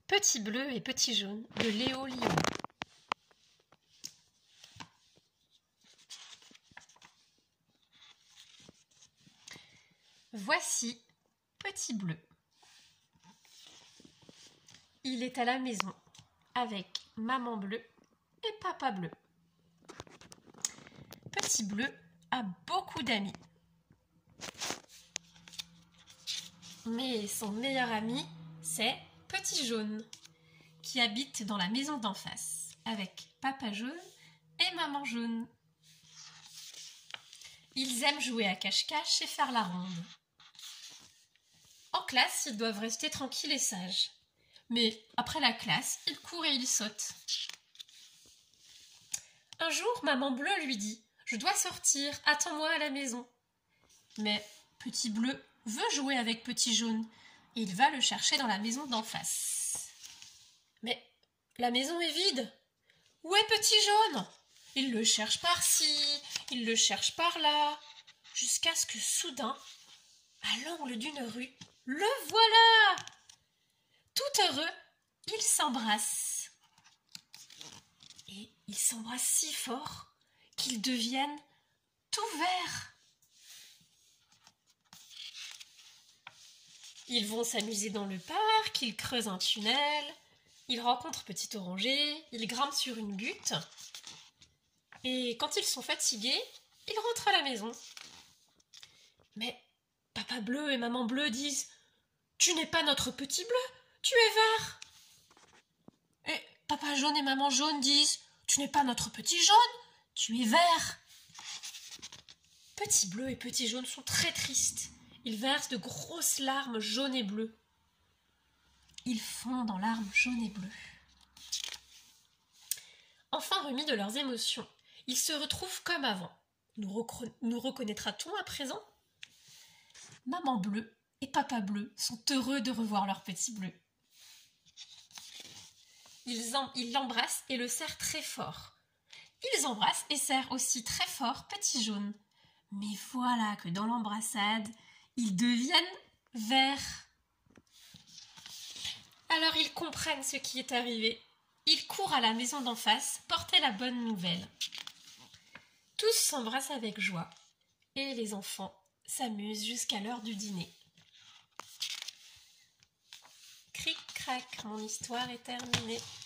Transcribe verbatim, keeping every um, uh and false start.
Petit bleu et petit jaune de Léo Lyon. Voici Petit bleu. Il est à la maison avec maman bleue et papa bleu. Petit bleu a beaucoup d'amis. Mais son meilleur ami, c'est Petit jaune, qui habite dans la maison d'en face, avec papa jaune et maman jaune. Ils aiment jouer à cache-cache et faire la ronde. En classe, ils doivent rester tranquilles et sages. Mais après la classe, ils courent et ils sautent. Un jour, maman bleue lui dit « Je dois sortir, attends-moi à la maison. » Mais Petit bleu veut jouer avec Petit jaune. Et il va le chercher dans la maison d'en face. Mais la maison est vide. Où est Petit jaune? Il le cherche par-ci, il le cherche par-là, jusqu'à ce que soudain, à l'angle d'une rue, le voilà! Tout heureux, ils s'embrassent. Et ils s'embrassent si fort qu'ils deviennent tout verts. Ils vont s'amuser dans le parc, ils creusent un tunnel, ils rencontrent Petit oranger, ils grimpent sur une butte. Et quand ils sont fatigués, ils rentrent à la maison. Mais papa bleu et maman bleue disent « Tu n'es pas notre petit bleu, tu es vert !» Et papa jaune et maman jaune disent « Tu n'es pas notre petit jaune, tu es vert !» Petit bleu et petit jaune sont très tristes. Ils versent de grosses larmes jaunes et bleues. Ils fondent en larmes jaunes et bleues. Enfin remis de leurs émotions, ils se retrouvent comme avant. Nous, recro- nous reconnaîtra-t-on à présent? Maman bleue et papa bleu sont heureux de revoir leur petit bleu. Ils, en- ils l'embrassent et le serrent très fort. Ils embrassent et serrent aussi très fort Petit jaune. Mais voilà que dans l'embrassade, ils deviennent verts. Alors ils comprennent ce qui est arrivé. Ils courent à la maison d'en face, porter la bonne nouvelle. Tous s'embrassent avec joie et les enfants s'amusent jusqu'à l'heure du dîner. Cric-crac, mon histoire est terminée.